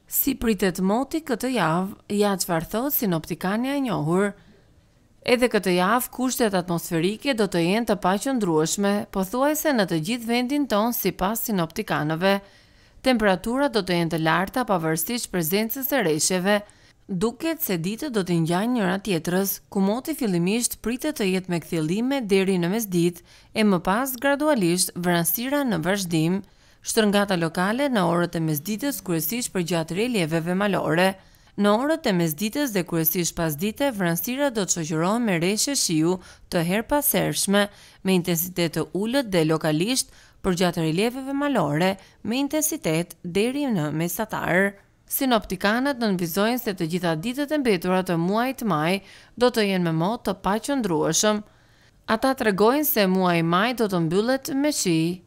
Si pritet moti këtë javë, ja çfarë thot sinoptikania e njohur. Edhe këtë javë kushtet atmosferike do të jenë të paqëndrueshme, pothuajse në të gjithë vendin ton sipas sinoptikanëve. Temperaturat do të jenë të larta pavarësisht prezencës së rreshjeve. Duket se ditët do të ngjajnë njëra tjetrës, ku moti fillimisht pritet të jetë me kthjellime deri në mesditë e më pas gradualisht vranësira në vazhdim. Shtrëngata lokale në orët e mesditës kryesisht përgjatë relieveve malore. Në orët e mesditës dhe kryesisht pasdite, vranësira do të shoqërohen me reshje shiu të herpashershme me intensitet të ulët dhe lokalisht përgjatë relieveve malore me intensitet deri në mesatar. Sinoptikanët nënvizojnë se të gjitha ditët e mbetura të muajit maj do të jenë me mod të paqëndrueshëm. Ata tregojnë se muaji maj do të mbyllet me shi.